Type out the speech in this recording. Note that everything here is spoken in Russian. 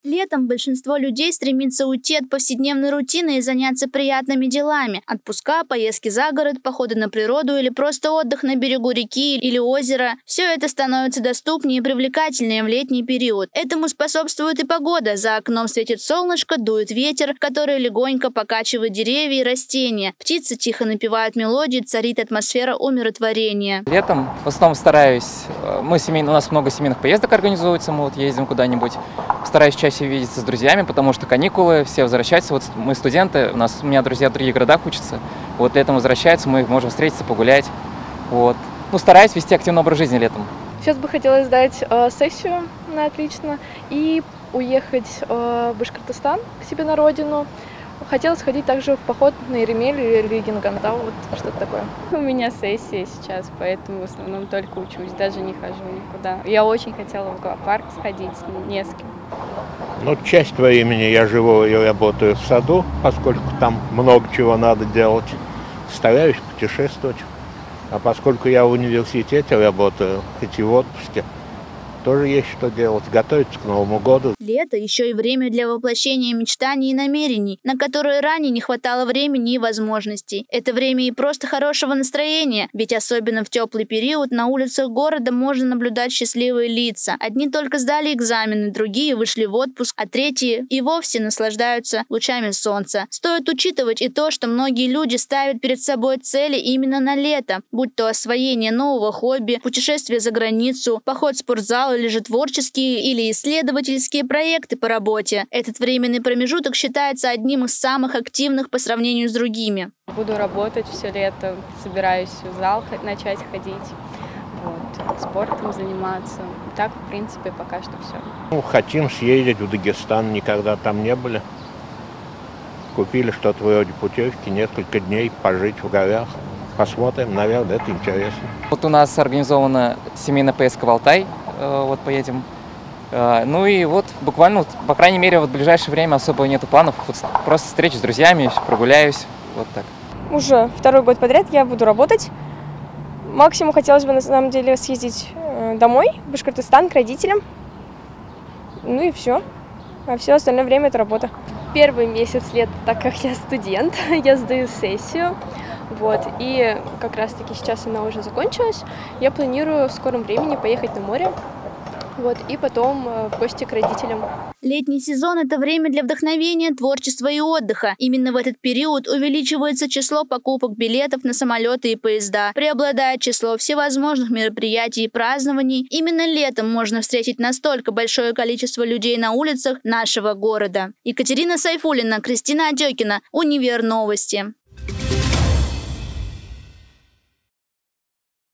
Летом большинство людей стремится уйти от повседневной рутины и заняться приятными делами. Отпуска, поездки за город, походы на природу или просто отдых на берегу реки или озера. Все это становится доступнее и привлекательнее в летний период. Этому способствует и погода. За окном светит солнышко, дует ветер, который легонько покачивает деревья и растения. Птицы тихо напевают мелодии, царит атмосфера умиротворения. Летом в основном стараюсь, у нас много семейных поездок организуется, мы вот ездим куда-нибудь. Стараюсь чаще видеться с друзьями, потому что каникулы, все возвращаются. Вот мы студенты, у меня друзья в других городах учатся. Вот летом возвращаются, мы можем встретиться, погулять. Вот. Стараюсь вести активный образ жизни летом. Сейчас бы хотелось сдать сессию на отлично и уехать в Башкортостан к себе на родину. Хотела сходить также в поход на Иремель или Регинган, да, вот что-то такое. У меня сессия сейчас, поэтому в основном только учусь, даже не хожу никуда. Я очень хотела в аквапарк сходить, не с кем. Часть времени я живу и работаю в саду, поскольку там много чего надо делать. Стараюсь путешествовать. А поскольку я в университете работаю, хоть и в отпуске, тоже есть что делать, готовиться к Новому году. Лето еще и время для воплощения мечтаний и намерений, на которые ранее не хватало времени и возможностей. Это время и просто хорошего настроения, ведь особенно в теплый период на улицах города можно наблюдать счастливые лица. Одни только сдали экзамены, другие вышли в отпуск, а третьи и вовсе наслаждаются лучами солнца. Стоит учитывать и то, что многие люди ставят перед собой цели именно на лето, будь то освоение нового хобби, путешествие за границу, поход в спортзал или же творческие или исследовательские проекты по работе. Этот временный промежуток считается одним из самых активных по сравнению с другими. Буду работать все лето, собираюсь в зал начать ходить, спортом заниматься. Так, в принципе, пока что все. Хотим съездить в Дагестан, никогда там не были. Купили что-то вроде путевки, несколько дней пожить в горах. Посмотрим, наверное, это интересно. Вот у нас организована семейная поездка в Алтай, поедем. Буквально, по крайней мере, в ближайшее время особо нету планов. Просто встречусь с друзьями, прогуляюсь, вот так. Уже второй год подряд я буду работать. Максимум хотелось бы на самом деле съездить домой, в Башкортостан, к родителям. И все. А все остальное время это работа. Первый месяц лета, так как я студент, я сдаю сессию. И как раз-таки сейчас она уже закончилась. Я планирую в скором времени поехать на море. И потом в гости к родителям. Летний сезон – это время для вдохновения, творчества и отдыха. Именно в этот период увеличивается число покупок билетов на самолеты и поезда. Преобладает число всевозможных мероприятий и празднований. Именно летом можно встретить настолько большое количество людей на улицах нашего города. Екатерина Сайфуллина, Кристина Отекина, Универ Новости.